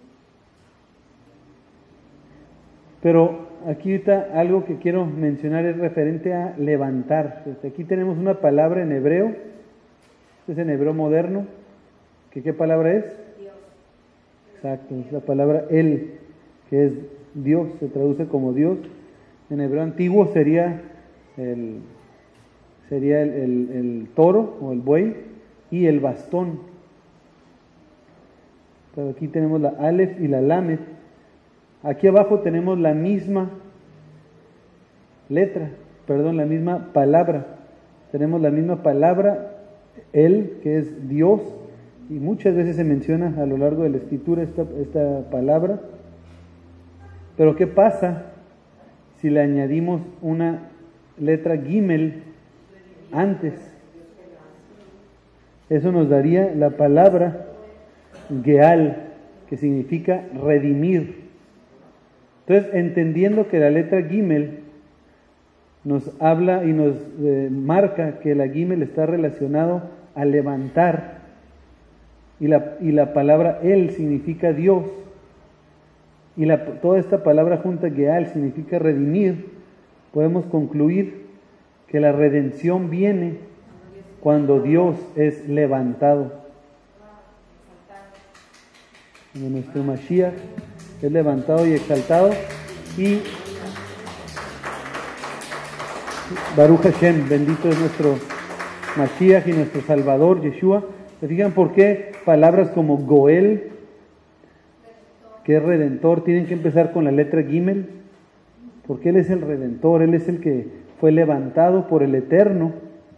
A: Pero aquí ahorita algo que quiero mencionar es referente a levantar. Aquí tenemos una palabra en hebreo, este es en hebreo moderno, que ¿qué palabra es?
C: Dios.
A: Exacto, es la palabra El, que es Dios, se traduce como Dios. En hebreo antiguo sería el, sería el, el, el toro o el buey y el bastón. Pero aquí tenemos la Aleph y la Lamed. Aquí abajo tenemos la misma letra, perdón, la misma palabra. Tenemos la misma palabra, El, que es Dios, y muchas veces se menciona a lo largo de la Escritura esta, esta palabra. Pero ¿qué pasa si le añadimos una letra Gimel antes? Eso nos daría la palabra Geal, que significa redimir. Entonces, entendiendo que la letra Gimel nos habla y nos eh, marca que la Gimel está relacionado a levantar, y la, y la palabra El significa Dios, y la, toda esta palabra junta, Geal, significa redimir, podemos concluir que la redención viene cuando Dios es levantado. Cuando nuestro Mashiach es levantado y exaltado, y Baruch Hashem, bendito es nuestro Mashiach y nuestro Salvador, Yeshua. ¿Se fijan por qué palabras como Goel, que es Redentor, tienen que empezar con la letra Gimel? Porque Él es el Redentor, Él es el que fue levantado por el Eterno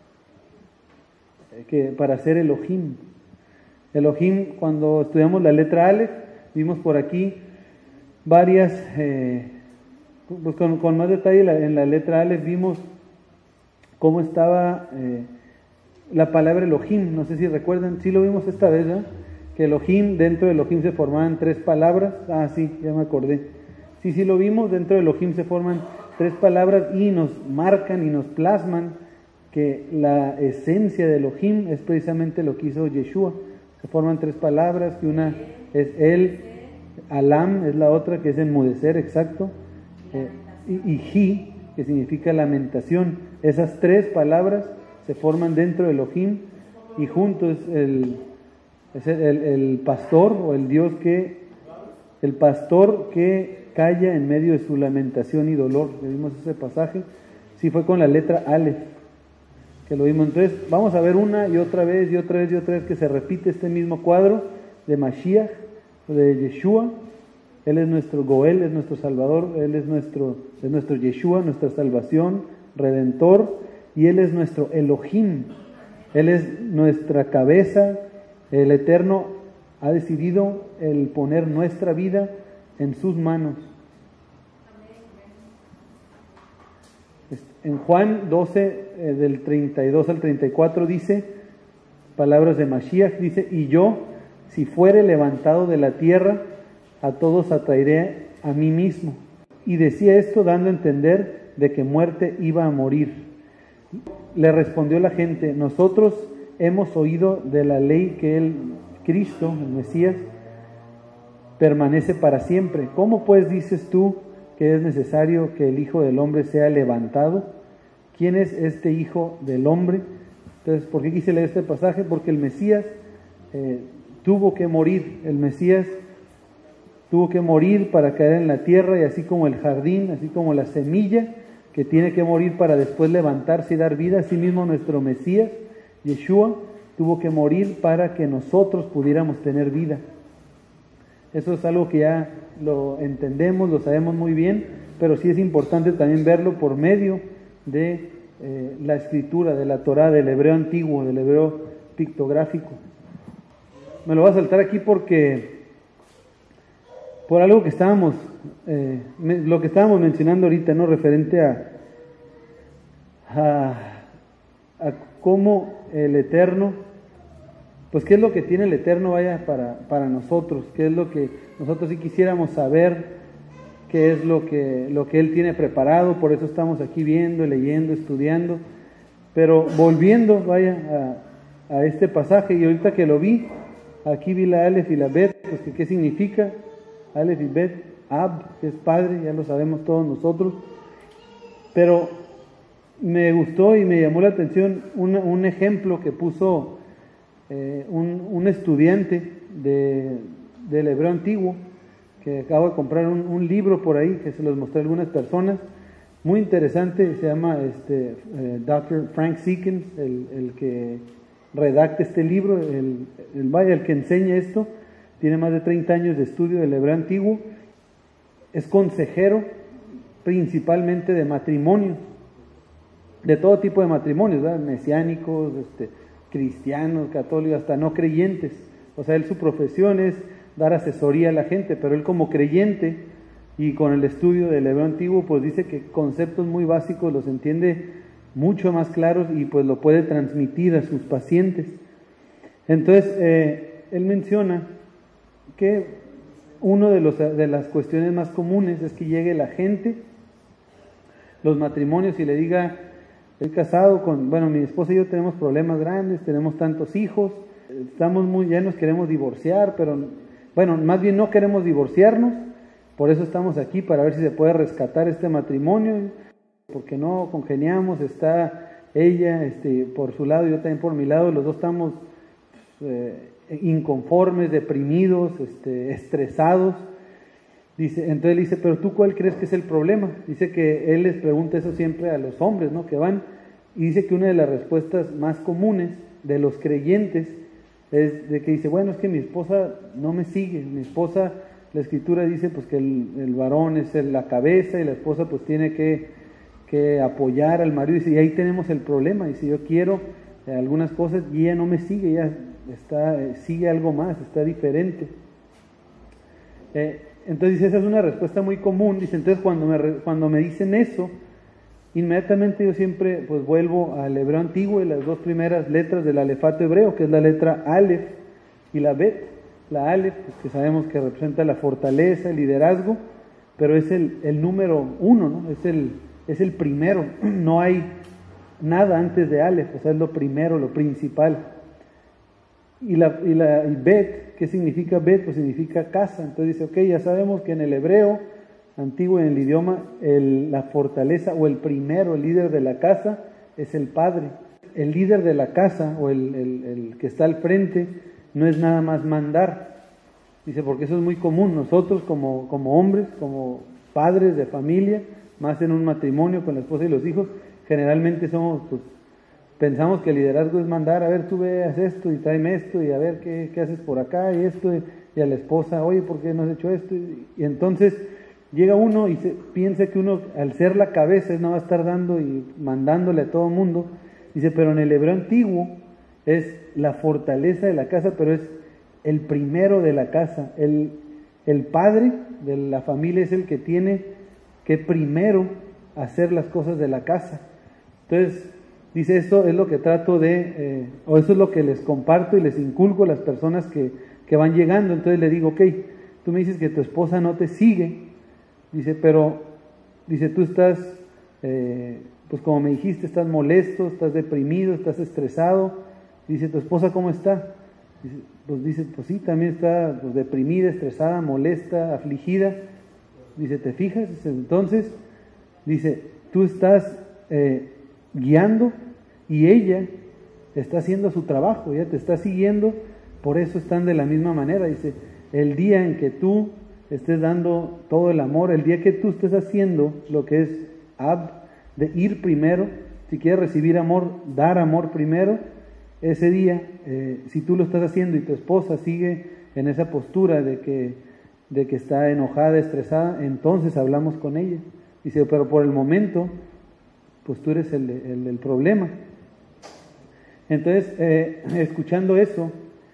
A: que, para ser Elohim. Elohim, cuando estudiamos la letra Aleph, vimos por aquí varias, eh, pues con, con más detalle la, en la letra Aleph vimos cómo estaba eh, la palabra Elohim. No sé si recuerdan, sí lo vimos esta vez, ¿eh? Que Elohim, dentro de Elohim se formaban tres palabras. Ah, sí, ya me acordé. Sí, sí lo vimos, dentro de Elohim se forman tres palabras y nos marcan y nos plasman que la esencia de Elohim es precisamente lo que hizo Yeshua. Se forman tres palabras, que una es El, Alam es la otra, que es enmudecer, exacto, eh, y, y Ji, que significa lamentación. Esas tres palabras se forman dentro de Elohim, y juntos es el, es el, el, el pastor, o el Dios que, el pastor que calla en medio de su lamentación y dolor. Le vimos ese pasaje, sí fue con la letra Aleph que lo vimos. Entonces vamos a ver una y otra vez y otra vez y otra vez que se repite este mismo cuadro de Mashiach, de Yeshua. Él es nuestro Goel, es nuestro Salvador, Él es nuestro, es nuestro Yeshua, nuestra salvación, Redentor, y Él es nuestro Elohim, Él es nuestra cabeza. El Eterno ha decidido el poner nuestra vida en sus manos. en Juan doce, eh, del treinta y dos al treinta y cuatro dice, palabras de Mashiach, dice, y yo, si fuere levantado de la tierra, a todos atraeré a mí mismo. Y decía esto dando a entender de que muerte iba a morir. Le respondió la gente, nosotros hemos oído de la ley que el Cristo, el Mesías, permanece para siempre. ¿Cómo pues dices tú que es necesario que el Hijo del Hombre sea levantado? ¿Quién es este Hijo del Hombre? Entonces, ¿por qué quise leer este pasaje? Porque el Mesías eh, tuvo que morir. El Mesías tuvo que morir para caer en la tierra, y así como el jardín, así como la semilla que tiene que morir para después levantarse y dar vida, así mismo nuestro Mesías, Yeshua, tuvo que morir para que nosotros pudiéramos tener vida. Eso es algo que ya lo entendemos, lo sabemos muy bien, pero sí es importante también verlo por medio de eh, la escritura, de la Torá, del hebreo antiguo, del hebreo pictográfico. Me lo voy a saltar aquí porque por algo que estábamos, eh, me, lo que estábamos mencionando ahorita, ¿no? Referente a, a, a cómo el Eterno, pues qué es lo que tiene el Eterno, vaya, para, para nosotros, qué es lo que nosotros sí quisiéramos saber, qué es lo que, lo que Él tiene preparado. Por eso estamos aquí viendo, leyendo, estudiando, pero volviendo, vaya, a, a este pasaje, y ahorita que lo vi, aquí vi la Aleph y la Bet, pues que qué significa, Aleph y Bet, Ab, que es Padre, ya lo sabemos todos nosotros, pero me gustó y me llamó la atención una, un ejemplo que puso eh, un, un estudiante de, del hebreo antiguo, que acabo de comprar un, un libro por ahí, que se los mostré a algunas personas, muy interesante, se llama este, eh, doctor Frank Seekins, el, el que redacta este libro, el, el, vaya, el que enseña esto. Tiene más de treinta años de estudio del hebreo antiguo, es consejero principalmente de matrimonio, de todo tipo de matrimonios, ¿verdad? Mesiánicos, este, cristianos, católicos, hasta no creyentes. O sea, él, su profesión es dar asesoría a la gente, pero él como creyente y con el estudio del hebreo antiguo, pues dice que conceptos muy básicos los entiende mucho más claros y pues lo puede transmitir a sus pacientes. Entonces, eh, él menciona que una de, los, de las cuestiones más comunes es que llegue la gente, los matrimonios, y le diga, estoy casado con, bueno, mi esposa y yo tenemos problemas grandes, tenemos tantos hijos, estamos muy, ya nos queremos divorciar, pero, bueno, más bien no queremos divorciarnos, por eso estamos aquí, para ver si se puede rescatar este matrimonio, porque no congeniamos, está ella este, por su lado, yo también por mi lado, los dos estamos eh, inconformes, deprimidos, este, estresados. Dice, entonces le dice, pero tú ¿cuál crees que es el problema? Dice que él les pregunta eso siempre a los hombres, ¿no? Que van, y dice que una de las respuestas más comunes de los creyentes es de que dice, bueno, es que mi esposa no me sigue, mi esposa, la escritura dice pues que el, el varón es el, la cabeza, y la esposa pues tiene que, que apoyar al marido. Dice, y ahí tenemos el problema. Dice, yo quiero eh, algunas cosas y ella no me sigue, ella está, eh, sigue algo más, está diferente. Eh, entonces dice, esa es una respuesta muy común. Dice, entonces cuando me, cuando me dicen eso, inmediatamente yo siempre pues vuelvo al hebreo antiguo y las dos primeras letras del alefato hebreo, que es la letra Aleph y la Bet. La Aleph, pues, que sabemos que representa la fortaleza, el liderazgo, pero es el, el número uno, ¿no? Es el, es el primero, no hay nada antes de Aleph, o sea, es lo primero, lo principal. Y la, y la y Bet, ¿qué significa Bet? Pues significa casa. Entonces dice, ok, ya sabemos que en el hebreo antiguo, en el idioma, el, la fortaleza o el primero, el líder de la casa, es el padre. El líder de la casa o el, el, el que está al frente no es nada más mandar. Dice, porque eso es muy común. Nosotros como, como hombres, como padres de familia, más en un matrimonio con la esposa y los hijos, generalmente somos, pues, pensamos que el liderazgo es mandar, a ver, tú veas esto y tráeme esto, y a ver qué, qué haces por acá y esto, y, y a la esposa, oye, ¿por qué no has hecho esto? Y, y entonces llega uno y se, piensa que uno, al ser la cabeza, no va a estar dando y mandándole a todo el mundo. Dice, pero en el hebreo antiguo es la fortaleza de la casa, pero es el primero de la casa. El, el padre de la familia es el que tiene que primero hacer las cosas de la casa. Entonces, dice, esto es lo que trato de, eh, o eso es lo que les comparto y les inculco a las personas que, que van llegando. Entonces le digo, ok, tú me dices que tu esposa no te sigue, dice, pero, dice, tú estás, eh, pues como me dijiste, estás molesto, estás deprimido, estás estresado. Dice, ¿tu esposa cómo está? Dice, pues dice, pues sí, también está pues, deprimida, estresada, molesta, afligida. Dice, ¿te fijas? Dice, entonces, dice, tú estás eh, guiando y ella está haciendo su trabajo, ella te está siguiendo, por eso están de la misma manera. Dice, el día en que tú estés dando todo el amor, el día que tú estés haciendo lo que es ab, de ir primero, si quieres recibir amor, dar amor primero, ese día, eh, si tú lo estás haciendo y tu esposa sigue en esa postura de que, de que está enojada, estresada, entonces hablamos con ella. Dice, pero por el momento, pues tú eres el, el, el problema. Entonces, eh, escuchando eso,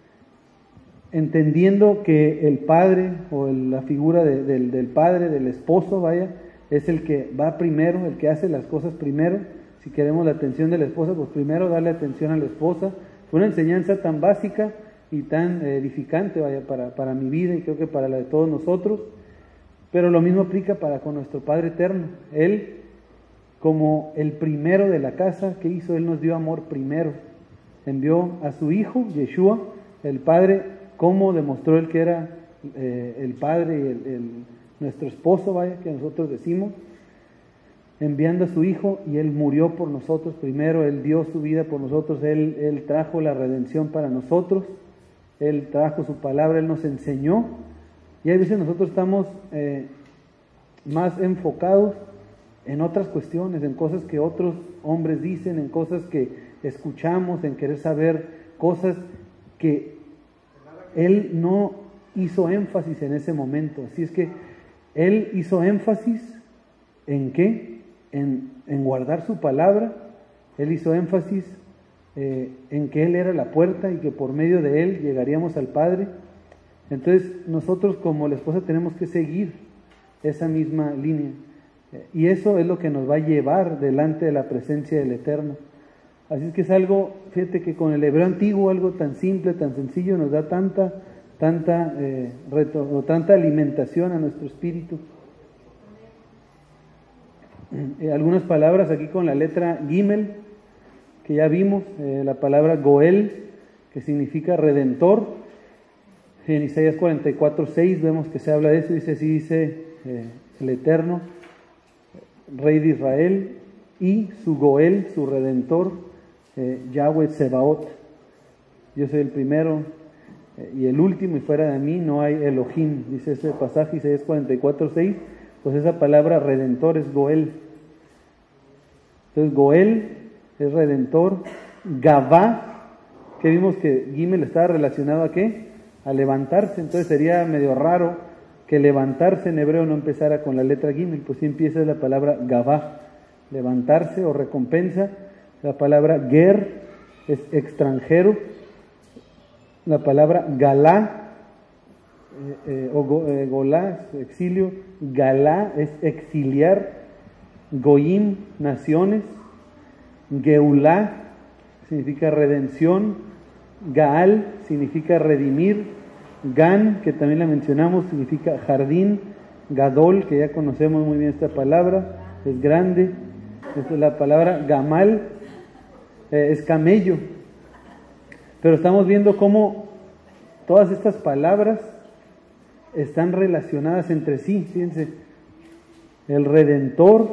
A: entendiendo que el padre o el, la figura de, del, del padre, del esposo, vaya, es el que va primero, el que hace las cosas primero. Si queremos la atención de la esposa, pues primero darle atención a la esposa. Fue una enseñanza tan básica y tan edificante, vaya, para, para mi vida y creo que para la de todos nosotros. Pero lo mismo aplica para con nuestro Padre Eterno. Él, como el primero de la casa, ¿qué hizo? Él nos dio amor primero. Envió a su Hijo, Yeshua, el Padre. ¿Cómo demostró Él que era eh, el Padre y el, el, nuestro esposo, vaya, que nosotros decimos? Enviando a su Hijo, y Él murió por nosotros primero, Él dio su vida por nosotros, Él, Él trajo la redención para nosotros, Él trajo su palabra, Él nos enseñó, y hay veces nosotros estamos eh, más enfocados en otras cuestiones, en cosas que otros hombres dicen, en cosas que escuchamos, en querer saber cosas que Él no hizo énfasis en ese momento. Así es que Él hizo énfasis ¿en qué? En, en guardar su palabra. Él hizo énfasis eh, en que Él era la puerta y que por medio de Él llegaríamos al Padre. Entonces nosotros como la esposa tenemos que seguir esa misma línea, y eso es lo que nos va a llevar delante de la presencia del Eterno. Así es que es algo, fíjate que con el hebreo antiguo, algo tan simple, tan sencillo, nos da tanta, tanta, eh, reto, o tanta alimentación a nuestro espíritu. Eh, algunas palabras aquí con la letra Gimel, que ya vimos, eh, la palabra Goel, que significa redentor. En Isaías cuarenta y cuatro, seis vemos que se habla de eso, dice, así dice eh, el Eterno, Rey de Israel, y su Goel, su redentor, eh, Yahweh Sebaot. Yo soy el primero eh, y el último, y fuera de mí no hay Elohim, dice ese pasaje, Isaías cuarenta y cuatro, seis. Pues esa palabra redentor es Goel. Entonces Goel es redentor. Gavá, que vimos que Gimel estaba relacionado a qué? A levantarse. Entonces sería medio raro que levantarse en hebreo no empezara con la letra Gimel, pues sí empieza la palabra Gavá, levantarse o recompensa. La palabra Ger es extranjero. La palabra Galá Eh, eh, o go, eh, Golá, exilio. Galá es exiliar. Goim, naciones. Geulá significa redención. Gaal significa redimir. Gan, que también la mencionamos, significa jardín. Gadol, que ya conocemos muy bien esta palabra, es grande. Esta es la palabra Gamal, eh, es camello. Pero estamos viendo cómo todas estas palabras están relacionadas entre sí. Fíjense, el redentor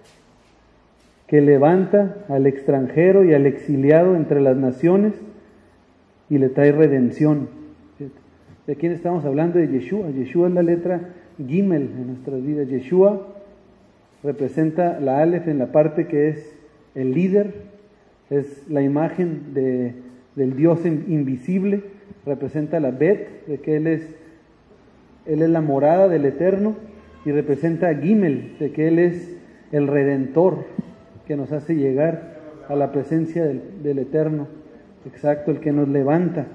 A: que levanta al extranjero y al exiliado entre las naciones y le trae redención. ¿De quién estamos hablando? De Yeshua. Yeshua es la letra Gimel en nuestras vidas. Yeshua representa la Aleph en la parte que es el líder, es la imagen de, del Dios invisible. Representa la Bet, de que Él es Él es la morada del Eterno, y representa a Gimel, de que Él es el Redentor, que nos hace llegar a la presencia del, del Eterno. Exacto, el que nos levanta.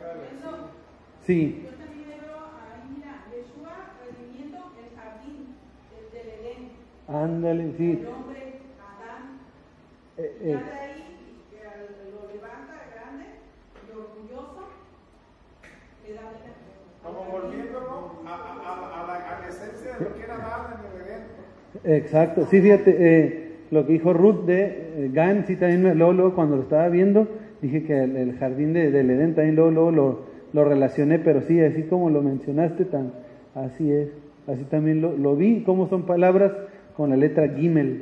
A: Sí.
C: Yo también veo ahí, mira, Yeshua redimiendo el jardín del Edén.
A: Ándale, sí.
C: El hombre, Adán.
A: Eh,
C: Ya
A: eh,
C: de ahí que al- lo levanta grande y orgulloso, le da vida.
B: Como volviéndolo a, a, a, a, la, a la esencia de lo que era Adán en el Edén.
A: exacto, sí, fíjate, eh, lo que dijo Ruth de eh, Gan, sí, también me- luego, luego cuando lo estaba viendo, dije que el, el jardín de, del Edén también luego, luego lo, lo relacioné, pero sí, así como lo mencionaste, tan, así es, así también lo, lo vi, cómo son palabras con la letra Gimel.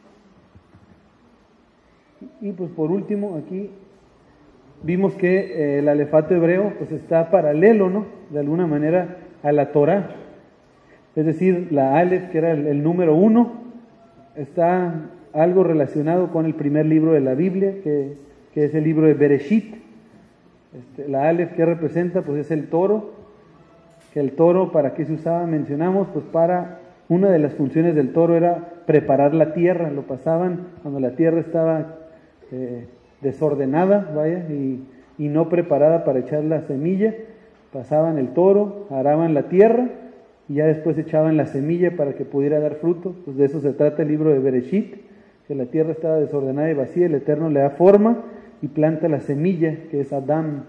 A: Y pues por último, aquí vimos que eh, el alefato hebreo pues está paralelo, ¿no? De alguna manera a la Torah. Es decir, la Aleph, que era el, el número uno, está algo relacionado con el primer libro de la Biblia, que, que es el libro de Bereshit. Este, la Aleph, que representa, pues es el toro, que el toro, ¿para qué se usaba? Mencionamos, pues para, una de las funciones del toro era preparar la tierra, lo pasaban cuando la tierra estaba eh, desordenada, vaya, y, y no preparada para echar la semilla, pasaban el toro, araban la tierra, y ya después echaban la semilla para que pudiera dar fruto. Pues de eso se trata el libro de Bereshit, que la tierra estaba desordenada y vacía, el Eterno le da forma y planta la semilla, que es Adán.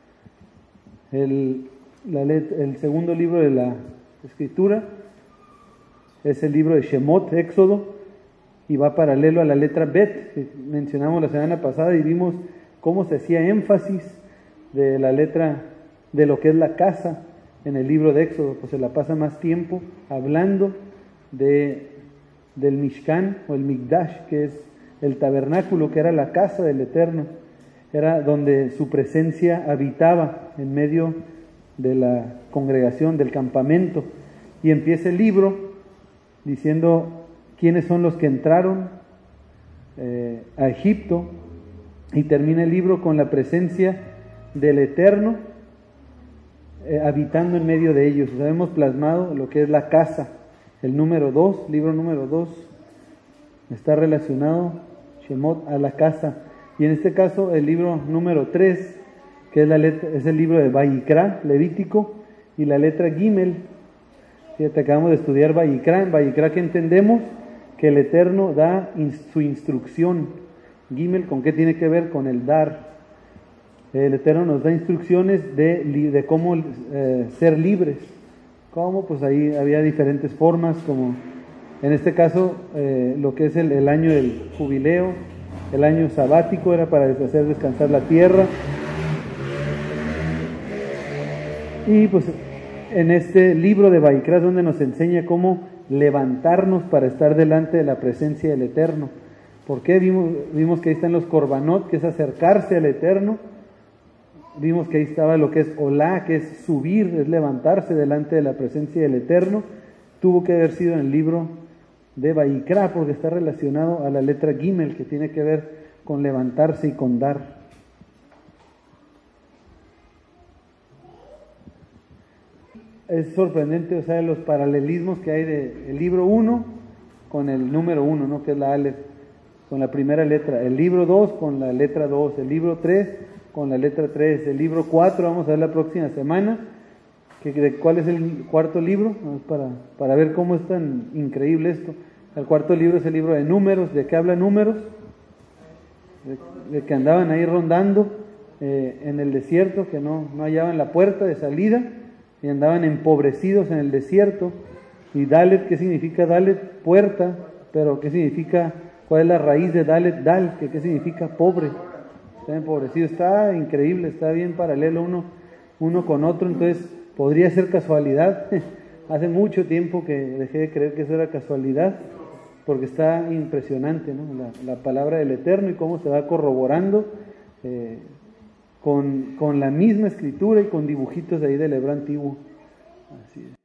A: El, la let- el segundo libro de la Escritura es el libro de Shemot, Éxodo, y va paralelo a la letra Bet, que mencionamos la semana pasada y vimos cómo se hacía énfasis de la letra, de lo que es la casa, en el libro de Éxodo, pues se la pasa más tiempo hablando de, del Mishkan o el Mikdash, que es el tabernáculo, que era la casa del Eterno, era donde su presencia habitaba en medio de la congregación, del campamento. Y empieza el libro diciendo quiénes son los que entraron eh, a Egipto, y termina el libro con la presencia del Eterno Eh, habitando en medio de ellos. O sea, hemos plasmado lo que es la casa. El número dos, libro número dos, está relacionado, Shemot, a la casa. Y en este caso, el libro número tres, que es, la letra, es el libro de Vayikra, Levítico, y la letra Gimel. Fíjate, acabamos de estudiar Vayikra. En Vayikra, que entendemos que el Eterno da in, su instrucción. Gimel, ¿con qué tiene que ver? Con el dar. El Eterno nos da instrucciones de, de cómo eh, ser libres. ¿Cómo? Pues ahí había diferentes formas, como en este caso eh, lo que es el, el año del jubileo, el año sabático era para hacer descansar la tierra. Y pues en este libro de Vayikra donde nos enseña cómo levantarnos para estar delante de la presencia del Eterno. ¿Por qué? Vimos, vimos que ahí están los korbanot, que es acercarse al Eterno. Vimos que ahí estaba lo que es olá, que es subir, es levantarse delante de la presencia del Eterno. Tuvo que haber sido en el libro de Vayikra, porque está relacionado a la letra Gimel, que tiene que ver con levantarse y con dar. Es sorprendente, o sea, los paralelismos que hay del libro uno con el número uno, ¿no? Que es la Aleph, con la primera letra. El libro dos con la letra dos. El libro tres con la letra tres, el libro cuatro, vamos a ver la próxima semana, que, de cuál es el cuarto libro, para, para ver cómo es tan increíble esto. El cuarto libro es el libro de números. ¿De qué habla números? De, de que andaban ahí rondando eh, en el desierto, que no, no hallaban la puerta de salida, y andaban empobrecidos en el desierto. Y Dalet, ¿qué significa Dalet? Puerta, pero ¿qué significa? ¿Cuál es la raíz de Dalet? Dal, que ¿qué significa? Pobre. Está empobrecido, está increíble, está bien paralelo uno, uno con otro. Entonces podría ser casualidad. Hace mucho tiempo que dejé de creer que eso era casualidad, porque está impresionante, ¿no? la, la palabra del Eterno y cómo se va corroborando eh, con, con la misma escritura y con dibujitos de ahí del hebreo antiguo. Así es.